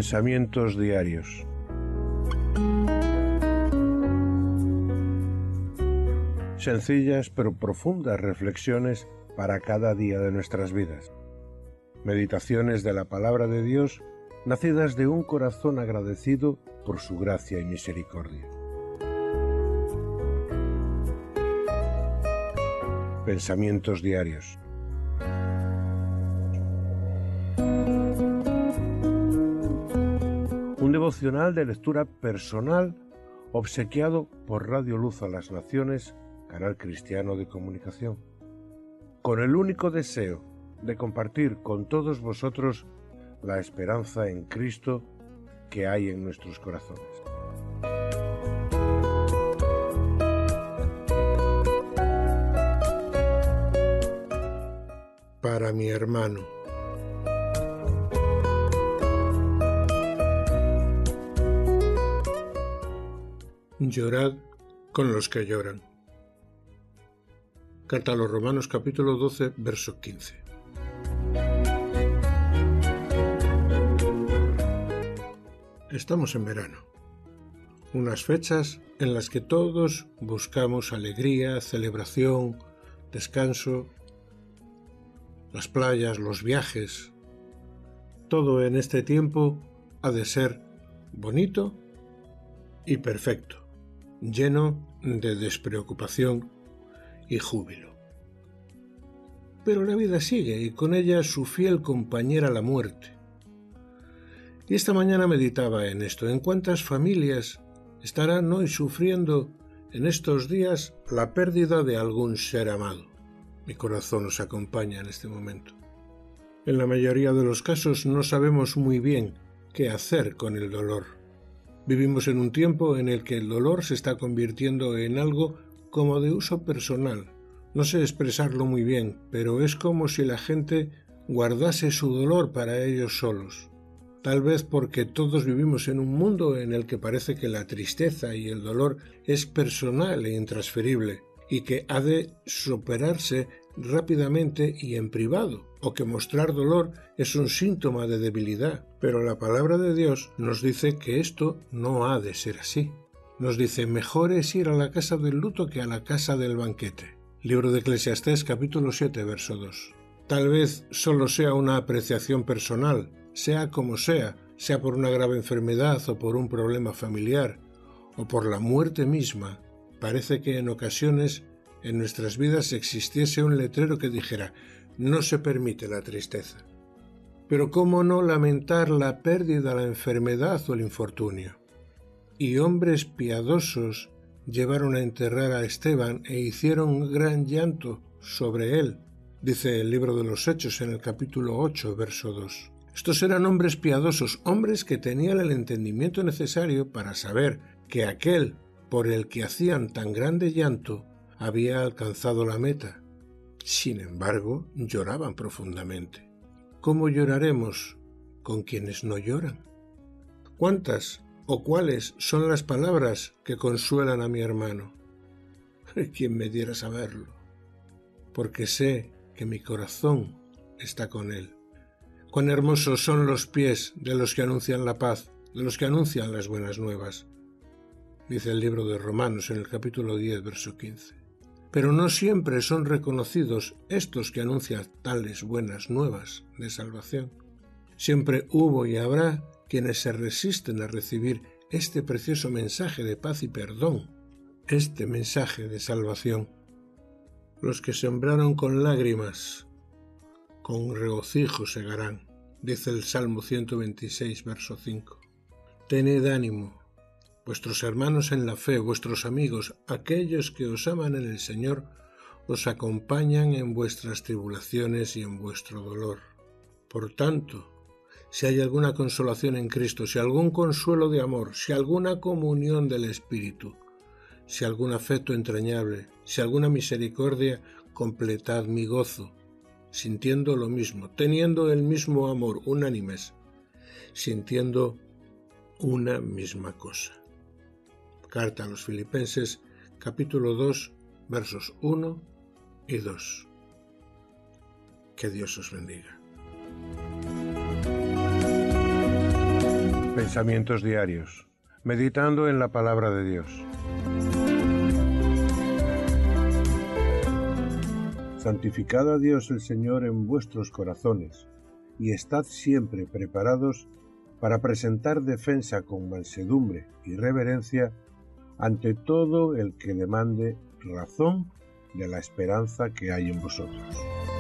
Pensamientos diarios. Sencillas pero profundas reflexiones para cada día de nuestras vidas. Meditaciones de la palabra de Dios, nacidas de un corazón agradecido por su gracia y misericordia. Pensamientos diarios. Un devocional de lectura personal obsequiado por Radio Luz a las Naciones, canal cristiano de comunicación, con el único deseo de compartir con todos vosotros la esperanza en Cristo que hay en nuestros corazones. Para mi hermano. Llorad con los que lloran. Carta a los Romanos, capítulo 12, verso 15. Estamos en verano, unas fechas en las que todos buscamos alegría, celebración, descanso, las playas, los viajes. Todo en este tiempo ha de ser bonito y perfecto, lleno de despreocupación y júbilo. Pero la vida sigue y con ella su fiel compañera la muerte. Y esta mañana meditaba en esto, en cuántas familias estarán hoy sufriendo en estos días la pérdida de algún ser amado. Mi corazón nos acompaña en este momento. En la mayoría de los casos no sabemos muy bien qué hacer con el dolor. Vivimos en un tiempo en el que el dolor se está convirtiendo en algo como de uso personal. No sé expresarlo muy bien, pero es como si la gente guardase su dolor para ellos solos. Tal vez porque todos vivimos en un mundo en el que parece que la tristeza y el dolor es personal e intransferible, y que ha de superarse rápidamente y en privado, o que mostrar dolor es un síntoma de debilidad. Pero la palabra de Dios nos dice que esto no ha de ser así. Nos dice: mejor es ir a la casa del luto que a la casa del banquete. Libro de Eclesiastés, capítulo 7, verso 2. Tal vez solo sea una apreciación personal, sea como sea por una grave enfermedad o por un problema familiar, o por la muerte misma. Parece que en ocasiones en nuestras vidas existiese un letrero que dijera: no se permite la tristeza. Pero ¿cómo no lamentar la pérdida, la enfermedad o el infortunio? Y hombres piadosos llevaron a enterrar a Esteban e hicieron un gran llanto sobre él, dice el libro de los Hechos en el capítulo 8, verso 2. Estos eran hombres piadosos, hombres que tenían el entendimiento necesario para saber que aquel por el que hacían tan grande llanto había alcanzado la meta. Sin embargo, lloraban profundamente. ¿Cómo lloraremos con quienes no lloran? ¿Cuántas o cuáles son las palabras que consuelan a mi hermano? ¿Quién me diera saberlo? Porque sé que mi corazón está con él. Cuán hermosos son los pies de los que anuncian la paz, de los que anuncian las buenas nuevas, dice el libro de Romanos en el capítulo 10, verso 15. Pero no siempre son reconocidos estos que anuncian tales buenas nuevas de salvación. Siempre hubo y habrá quienes se resisten a recibir este precioso mensaje de paz y perdón, este mensaje de salvación. Los que sembraron con lágrimas, con regocijo segarán, dice el Salmo 126, verso 5. Tened ánimo, vuestros hermanos en la fe, vuestros amigos, aquellos que os aman en el Señor, os acompañan en vuestras tribulaciones y en vuestro dolor. Por tanto, si hay alguna consolación en Cristo, si algún consuelo de amor, si alguna comunión del Espíritu, si algún afecto entrañable, si alguna misericordia, completad mi gozo, sintiendo lo mismo, teniendo el mismo amor, unánimes, sintiendo una misma cosa. Carta a los Filipenses, capítulo 2, versos 1 y 2. Que Dios os bendiga. Pensamientos diarios, meditando en la palabra de Dios. Santificad a Dios el Señor en vuestros corazones, y estad siempre preparados para presentar defensa con mansedumbre y reverencia ante todo el que demande razón de la esperanza que hay en vosotros.